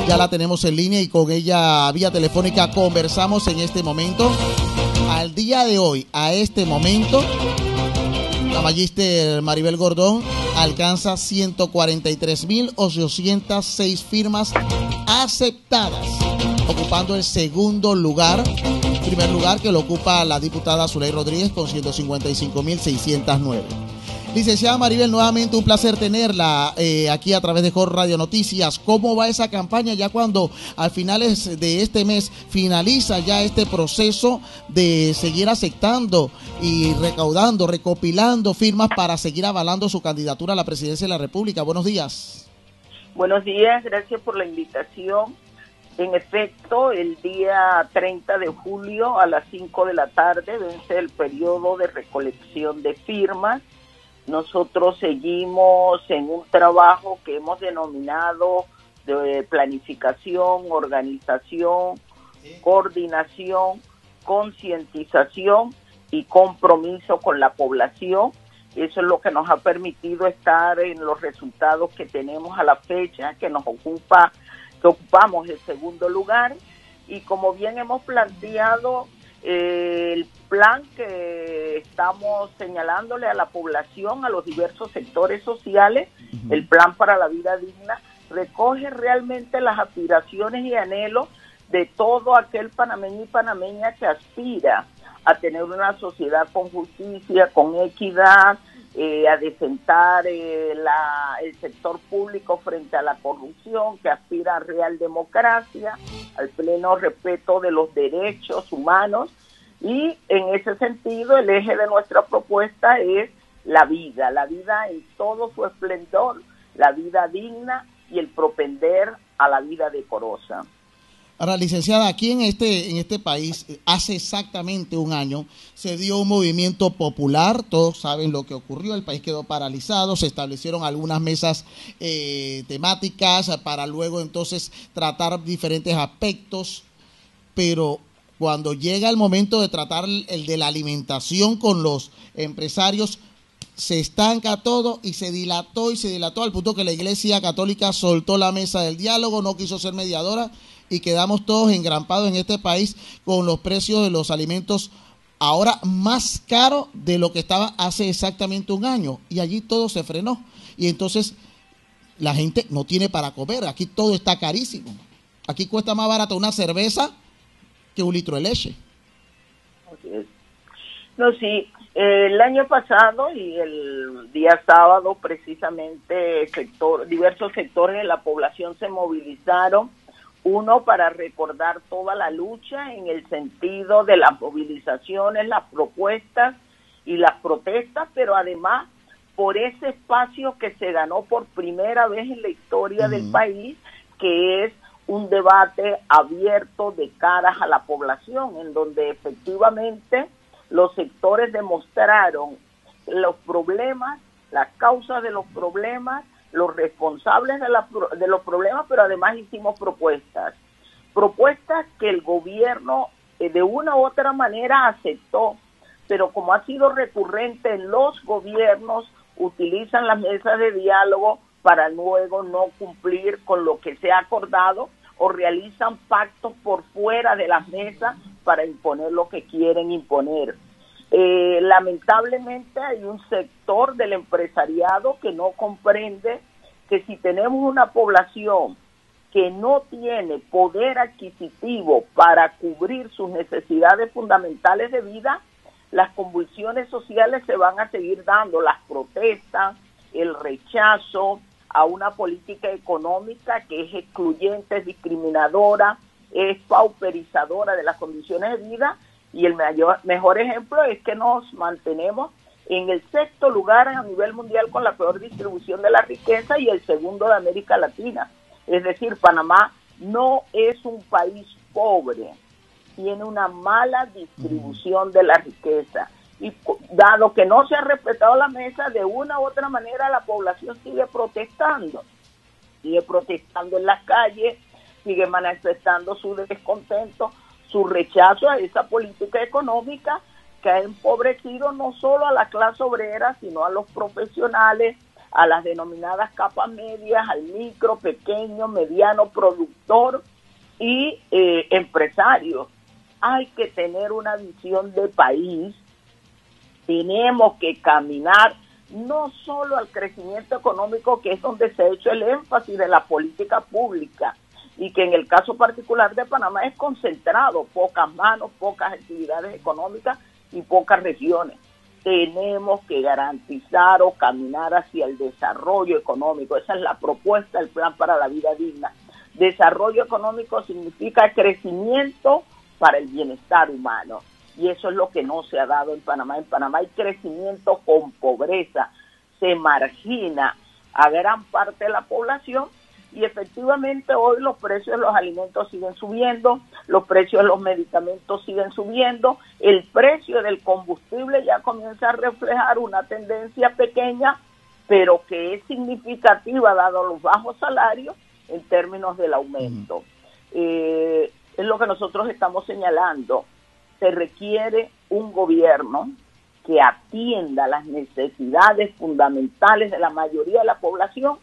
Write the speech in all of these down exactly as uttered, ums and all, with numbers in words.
Ya la tenemos en línea y con ella vía telefónica conversamos en este momento. Al día de hoy, a este momento, la magíster Maribel Gordón alcanza ciento cuarenta y tres mil ochocientas seis firmas aceptadas, ocupando el segundo lugar, primer lugar que lo ocupa la diputada Zuley Rodríguez con ciento cincuenta y cinco mil seiscientos nueve. Licenciada Maribel, nuevamente un placer tenerla eh, aquí a través de J O R Radio Noticias. ¿Cómo va esa campaña ya cuando al finales de este mes finaliza ya este proceso de seguir aceptando y recaudando, recopilando firmas para seguir avalando su candidatura a la presidencia de la República? Buenos días. Buenos días, gracias por la invitación. En efecto, el día treinta de julio a las cinco de la tarde vence el periodo de recolección de firmas. Nosotros seguimos en un trabajo que hemos denominado de planificación, organización, coordinación, concientización y compromiso con la población. Eso es lo que nos ha permitido estar en los resultados que tenemos a la fecha, que nos ocupa, que ocupamos el segundo lugar. Y como bien hemos planteado, eh, el plan que estamos señalándole a la población, a los diversos sectores sociales, uh-huh. el plan para la vida digna, recoge realmente las aspiraciones y anhelos de todo aquel panameño y panameña que aspira a tener una sociedad con justicia, con equidad, eh, a desentar eh, la, el sector público frente a la corrupción, que aspira a real democracia, al pleno respeto de los derechos humanos. Y en ese sentido, el eje de nuestra propuesta es la vida, la vida en todo su esplendor, la vida digna y el propender a la vida decorosa. Ahora, licenciada, aquí en este, en este país, hace exactamente un año, se dio un movimiento popular, todos saben lo que ocurrió, el país quedó paralizado, se establecieron algunas mesas eh, temáticas para luego entonces tratar diferentes aspectos, pero cuando llega el momento de tratar el de la alimentación con los empresarios, se estanca todo y se dilató y se dilató al punto que la Iglesia Católica soltó la mesa del diálogo, no quiso ser mediadora y quedamos todos engrampados en este país con los precios de los alimentos ahora más caros de lo que estaba hace exactamente un año, y allí todo se frenó y entonces la gente no tiene para comer. Aquí todo está carísimo, aquí cuesta más barato una cerveza que un litro de leche. Así es. No, sí, eh, el año pasado y el día sábado precisamente sector, diversos sectores de la población se movilizaron, uno para recordar toda la lucha en el sentido de las movilizaciones, las propuestas y las protestas, pero además por ese espacio que se ganó por primera vez en la historia uh-huh. del país, que es un debate abierto de caras a la población, en donde efectivamente los sectores demostraron los problemas, las causas de los problemas, los responsables de, la, de los problemas, pero además hicimos propuestas, propuestas que el gobierno eh, de una u otra manera aceptó, pero como ha sido recurrente en los gobiernos, utilizan las mesas de diálogo para luego no cumplir con lo que se ha acordado o realizan pactos por fuera de las mesas para imponer lo que quieren imponer. Eh, lamentablemente hay un sector del empresariado que no comprende que si tenemos una población que no tiene poder adquisitivo para cubrir sus necesidades fundamentales de vida, las convulsiones sociales se van a seguir dando, las protestas, el rechazo a una política económica que es excluyente, es discriminadora, es pauperizadora de las condiciones de vida. Y el mayor, mejor ejemplo es que nos mantenemos en el sexto lugar a nivel mundial con la peor distribución de la riqueza y el segundo de América Latina. Es decir, Panamá no es un país pobre, tiene una mala distribución de la riqueza. Y dado que no se ha respetado la mesa, de una u otra manera la población sigue protestando, sigue protestando en las calles, sigue manifestando su descontento, su rechazo a esa política económica que ha empobrecido no solo a la clase obrera, sino a los profesionales, a las denominadas capas medias, al micro, pequeño, mediano productor y eh, empresario. Hay que tener una visión de país, tenemos que caminar no solo al crecimiento económico, que es donde se ha hecho el énfasis de la política pública, y que en el caso particular de Panamá es concentrado, pocas manos, pocas actividades económicas y pocas regiones. Tenemos que garantizar o caminar hacia el desarrollo económico. Esa es la propuesta del Plan para la Vida Digna. Desarrollo económico significa crecimiento para el bienestar humano, y eso es lo que no se ha dado en Panamá. En Panamá hay crecimiento con pobreza, se margina a gran parte de la población, y efectivamente hoy los precios de los alimentos siguen subiendo, los precios de los medicamentos siguen subiendo, el precio del combustible ya comienza a reflejar una tendencia pequeña, pero que es significativa dado los bajos salarios en términos del aumento. Mm. Eh, es lo que nosotros estamos señalando. Se requiere un gobierno que atienda las necesidades fundamentales de la mayoría de la población,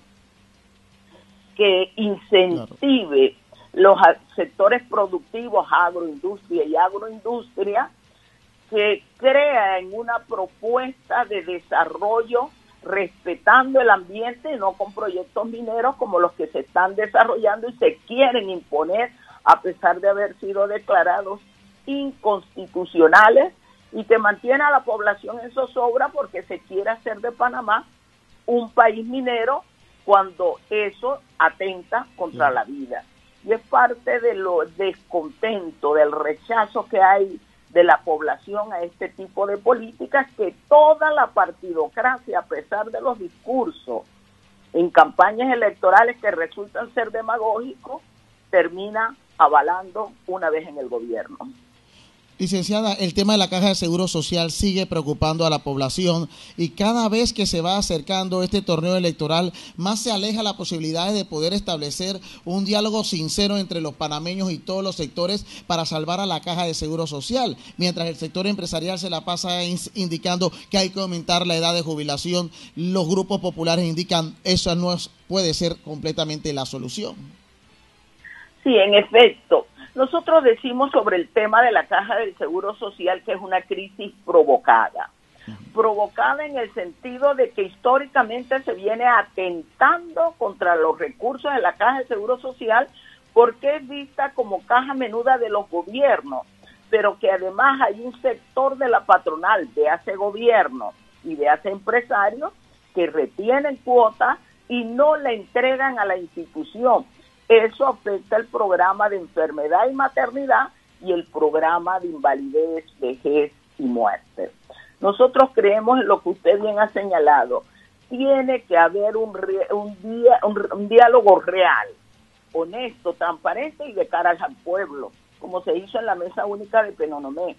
que incentive claro. los sectores productivos, agroindustria y agroindustria, que crea en una propuesta de desarrollo respetando el ambiente y no con proyectos mineros como los que se están desarrollando y se quieren imponer a pesar de haber sido declarados inconstitucionales, y que mantiene a la población en zozobra porque se quiere hacer de Panamá un país minero cuando eso atenta contra sí. la vida. Y es parte de lo descontento, del rechazo que hay de la población a este tipo de políticas, que toda la partidocracia, a pesar de los discursos en campañas electorales que resultan ser demagógicos, termina avalando una vez en el gobierno. Licenciada, el tema de la Caja de Seguro Social sigue preocupando a la población, y cada vez que se va acercando este torneo electoral, más se aleja la posibilidad de poder establecer un diálogo sincero entre los panameños y todos los sectores para salvar a la Caja de Seguro Social, mientras el sector empresarial se la pasa indicando que hay que aumentar la edad de jubilación. Los grupos populares indican eso no puede ser completamente la solución. Sí, en efecto. Nosotros decimos sobre el tema de la Caja del Seguro Social que es una crisis provocada. Provocada en el sentido de que históricamente se viene atentando contra los recursos de la Caja del Seguro Social, porque es vista como caja menuda de los gobiernos, pero que además hay un sector de la patronal, de hace gobierno y de hace empresarios, que retienen cuotas y no la entregan a la institución. Eso afecta el programa de enfermedad y maternidad y el programa de invalidez, vejez y muerte. Nosotros creemos en lo que usted bien ha señalado. Tiene que haber un, un, día, un, un diálogo real, honesto, transparente y de cara al pueblo, como se hizo en la Mesa Única de Penonomé.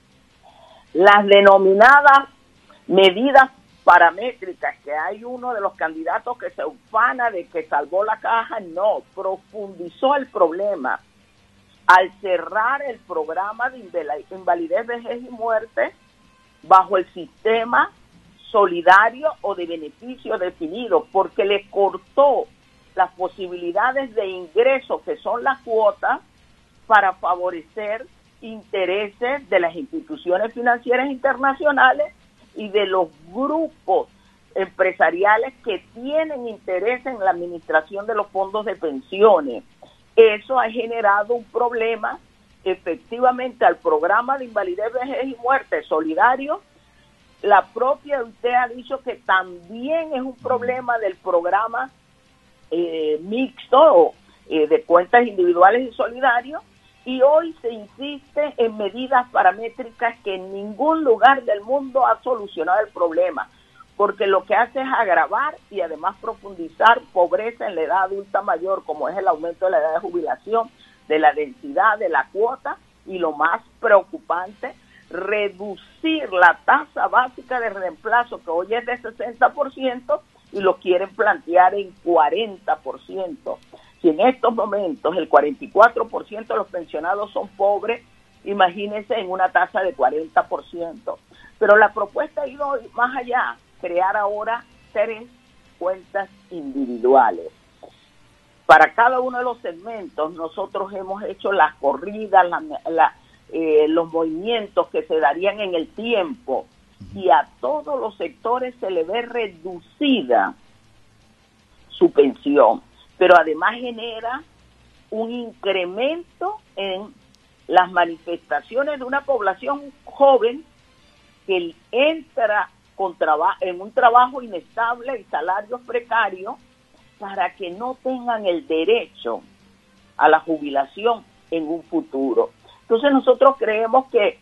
Las denominadas medidas paramétricas, que hay uno de los candidatos que se ufana de que salvó la caja, no, profundizó el problema. Al cerrar el programa de invalidez, vejez y muerte bajo el sistema solidario o de beneficio definido, porque le cortó las posibilidades de ingreso, que son las cuotas, para favorecer intereses de las instituciones financieras internacionales y de los grupos empresariales que tienen interés en la administración de los fondos de pensiones. Eso ha generado un problema efectivamente al programa de invalidez, vejez y muerte solidario. La propia U T ha dicho que también es un problema del programa eh, mixto eh, de cuentas individuales y solidarios, y hoy se insiste en medidas paramétricas que en ningún lugar del mundo ha solucionado el problema, porque lo que hace es agravar y además profundizar pobreza en la edad adulta mayor, como es el aumento de la edad de jubilación, de la densidad de la cuota, y lo más preocupante, reducir la tasa básica de reemplazo, que hoy es de sesenta por ciento, y lo quieren plantear en cuarenta por ciento. Si en estos momentos el cuarenta y cuatro por ciento de los pensionados son pobres, imagínense en una tasa de cuarenta por ciento. Pero la propuesta ha ido más allá, crear ahora tres cuentas individuales. Para cada uno de los segmentos nosotros hemos hecho las corridas, la, la, eh, los movimientos que se darían en el tiempo, y a todos los sectores se le ve reducida su pensión, pero además genera un incremento en las manifestaciones de una población joven que entra con traba- en un trabajo inestable y salarios precarios para que no tengan el derecho a la jubilación en un futuro. Entonces nosotros creemos que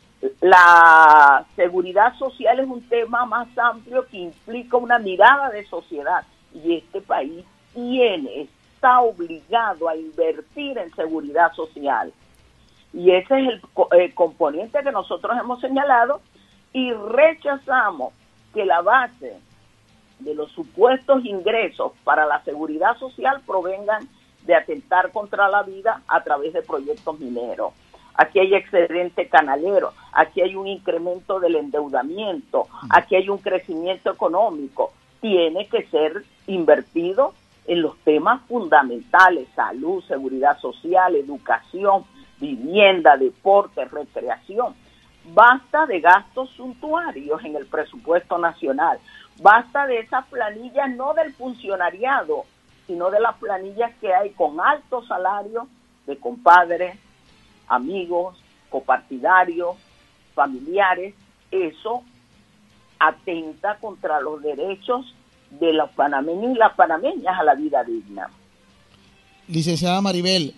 la seguridad social es un tema más amplio que implica una mirada de sociedad, y este país tiene, está obligado a invertir en seguridad social, y ese es el, el componente que nosotros hemos señalado, y rechazamos que la base de los supuestos ingresos para la seguridad social provengan de atentar contra la vida a través de proyectos mineros. Aquí hay excedente canalero, aquí hay un incremento del endeudamiento, aquí hay un crecimiento económico. Tiene que ser invertido en los temas fundamentales: salud, seguridad social, educación, vivienda, deporte, recreación. Basta de gastos suntuarios en el presupuesto nacional, basta de esas planillas no del funcionariado, sino de las planillas que hay con altos salarios de compadres, amigos, copartidarios, familiares. Eso atenta contra los derechos de los panameños y las panameñas a la vida digna. Licenciada Maribel,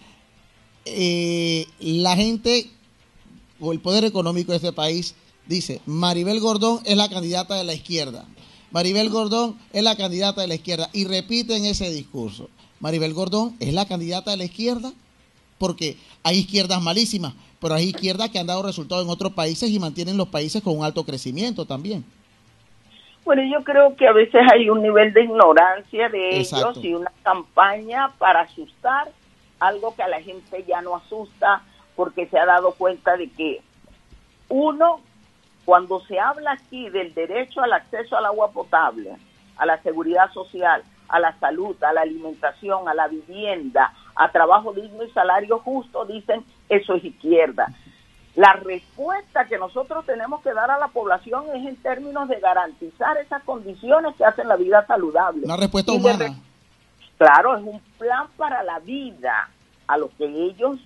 eh, la gente o el poder económico de este país dice: Maribel Gordón es la candidata de la izquierda, Maribel Gordón es la candidata de la izquierda, y repiten ese discurso. Maribel Gordón es la candidata de la izquierda, porque hay izquierdas malísimas, pero hay izquierdas que han dado resultados en otros países y mantienen los países con un alto crecimiento también. Bueno, yo creo que a veces hay un nivel de ignorancia de Exacto. ellos y una campaña para asustar, algo que a la gente ya no asusta, porque se ha dado cuenta de que uno, cuando se habla aquí del derecho al acceso al agua potable, a la seguridad social, a la salud, a la alimentación, a la vivienda, a trabajo digno y salario justo, dicen eso es izquierda. La respuesta que nosotros tenemos que dar a la población es en términos de garantizar esas condiciones que hacen la vida saludable. Una respuesta y humana. Re- claro, es un plan para la vida, a lo que ellos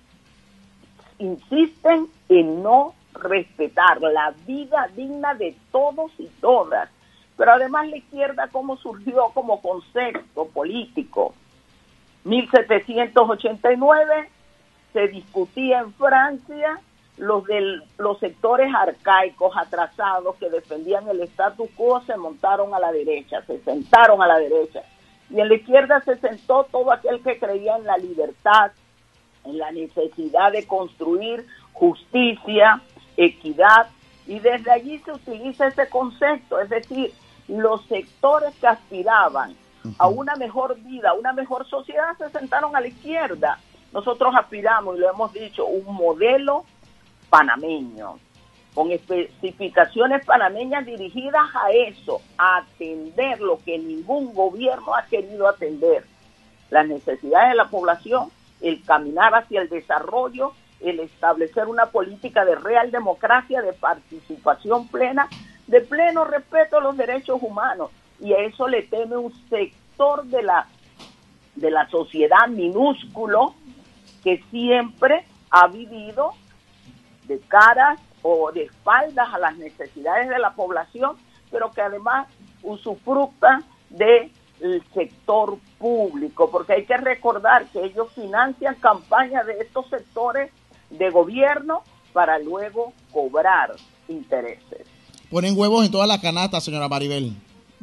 insisten en no respetar, la vida digna de todos y todas. Pero además la izquierda, ¿cómo surgió como concepto político? mil setecientos ochenta y nueve se discutía en Francia los de los sectores arcaicos, atrasados, que defendían el status quo, se montaron a la derecha, se sentaron a la derecha. Y en la izquierda se sentó todo aquel que creía en la libertad, en la necesidad de construir justicia, equidad, y desde allí se utiliza ese concepto, es decir, los sectores que aspiraban a una mejor vida, a una mejor sociedad, se sentaron a la izquierda. Nosotros aspiramos, y lo hemos dicho, un modelo panameño, con especificaciones panameñas dirigidas a eso, a atender lo que ningún gobierno ha querido atender, las necesidades de la población, el caminar hacia el desarrollo, el establecer una política de real democracia, de participación plena, de pleno respeto a los derechos humanos. Y a eso le teme un sector de la, de la sociedad minúsculo que siempre ha vivido de caras o de espaldas a las necesidades de la población, pero que además usufructa del sector público, porque hay que recordar que ellos financian campañas de estos sectores de gobierno para luego cobrar intereses. Ponen huevos en todas las canastas, señora Maribel.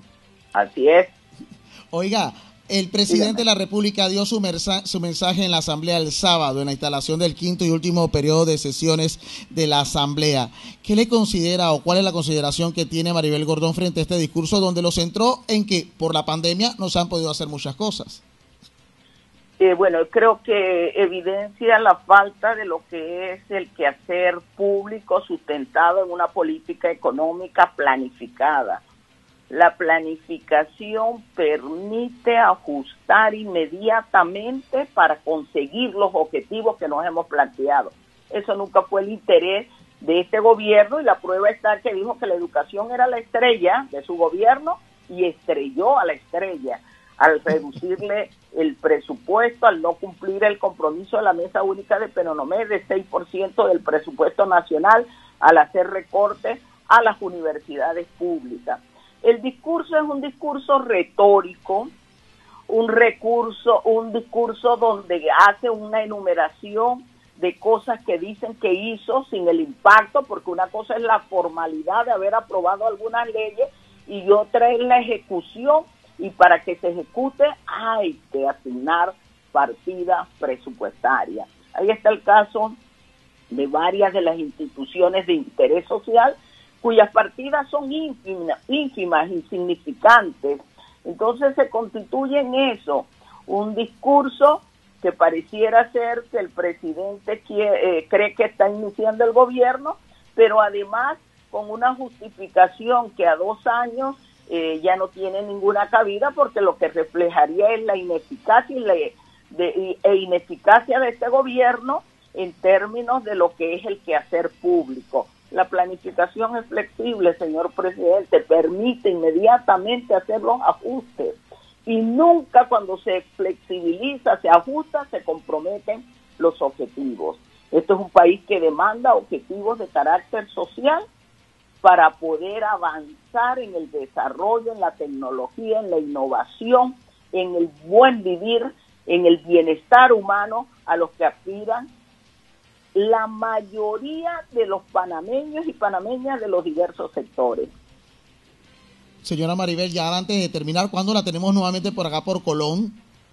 Así es. Oiga, el presidente Dígame. de la República dio su, mersa, su mensaje en la Asamblea el sábado, en la instalación del quinto y último periodo de sesiones de la Asamblea. ¿Qué le considera o cuál es la consideración que tiene Maribel Gordón frente a este discurso, donde lo centró en que por la pandemia no se han podido hacer muchas cosas? Eh, bueno, creo que evidencia la falta de lo que es el quehacer público sustentado en una política económica planificada. La planificación permite ajustar inmediatamente para conseguir los objetivos que nos hemos planteado. Eso nunca fue el interés de este gobierno, y la prueba está que dijo que la educación era la estrella de su gobierno y estrelló a la estrella al reducirle el presupuesto, al no cumplir el compromiso de la Mesa Única de Penonomé de seis por ciento del presupuesto nacional, al hacer recortes a las universidades públicas. El discurso es un discurso retórico, un recurso, un discurso donde hace una enumeración de cosas que dicen que hizo sin el impacto, porque una cosa es la formalidad de haber aprobado algunas leyes y otra es la ejecución, y para que se ejecute hay que asignar partidas presupuestarias. Ahí está el caso de varias de las instituciones de interés social cuyas partidas son ínfimas, ínfimas, insignificantes. Entonces se constituye en eso, un discurso que pareciera ser que el presidente quiere, eh, cree que está iniciando el gobierno, pero además con una justificación que a dos años eh, ya no tiene ninguna cabida, porque lo que reflejaría es la ineficacia y la, de, e ineficacia de este gobierno en términos de lo que es el quehacer público. La planificación es flexible, señor presidente, permite inmediatamente hacer los ajustes, y nunca cuando se flexibiliza, se ajusta, se comprometen los objetivos. Esto es un país que demanda objetivos de carácter social para poder avanzar en el desarrollo, en la tecnología, en la innovación, en el buen vivir, en el bienestar humano a los que aspiran la mayoría de los panameños y panameñas de los diversos sectores. Señora Maribel, ya antes de terminar, ¿cuándo la tenemos nuevamente por acá por Colón?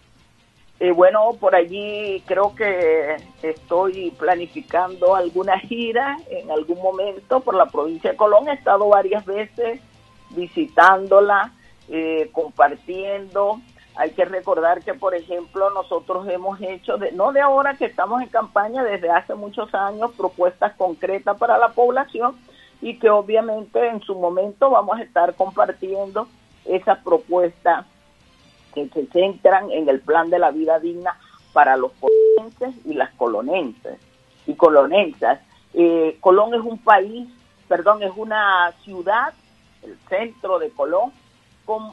Eh, bueno, por allí creo que estoy planificando alguna gira en algún momento por la provincia de Colón. He estado varias veces visitándola, eh, compartiendo. Hay que recordar que, por ejemplo, nosotros hemos hecho, de, no de ahora que estamos en campaña, desde hace muchos años, propuestas concretas para la población, y que obviamente en su momento vamos a estar compartiendo esas propuestas que se centran en el plan de la vida digna para los colonenses y las colonenses y colonensas. Eh, Colón es un país, perdón, es una ciudad, el centro de Colón, con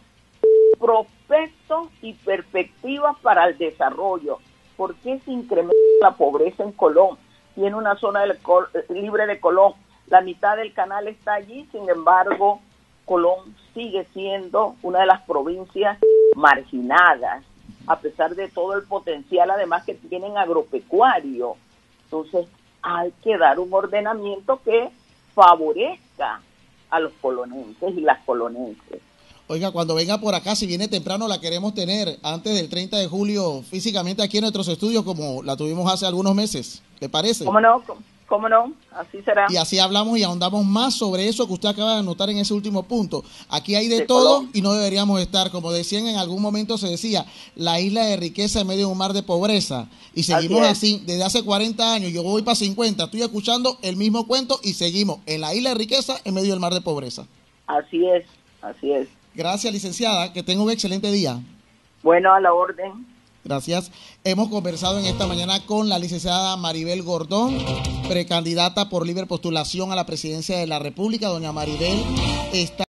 prospectos y perspectivas para el desarrollo. ¿Por qué se incrementa la pobreza en Colón? Tiene una zona de, libre de Colón, la mitad del canal está allí, sin embargo, Colón sigue siendo una de las provincias marginadas, a pesar de todo el potencial, además que tienen agropecuario. Entonces, hay que dar un ordenamiento que favorezca a los colonenses y las colonenses. Oiga, cuando venga por acá, si viene temprano, la queremos tener antes del treinta de julio físicamente aquí en nuestros estudios, como la tuvimos hace algunos meses. ¿Le parece? ¿Cómo no? ¿Cómo no? Así será. Y así hablamos y ahondamos más sobre eso que usted acaba de anotar en ese último punto. Aquí hay de, de todo Colón. Y no deberíamos estar, como decían en algún momento, se decía, la isla de riqueza en medio de un mar de pobreza. Y seguimos así, así desde hace cuarenta años, yo voy para cincuenta, estoy escuchando el mismo cuento y seguimos en la isla de riqueza en medio del mar de pobreza. Así es, así es. Gracias, licenciada, que tenga un excelente día. Bueno, a la orden. Gracias. Hemos conversado en esta mañana con la licenciada Maribel Gordón, precandidata por libre postulación a la presidencia de la República. Doña Maribel está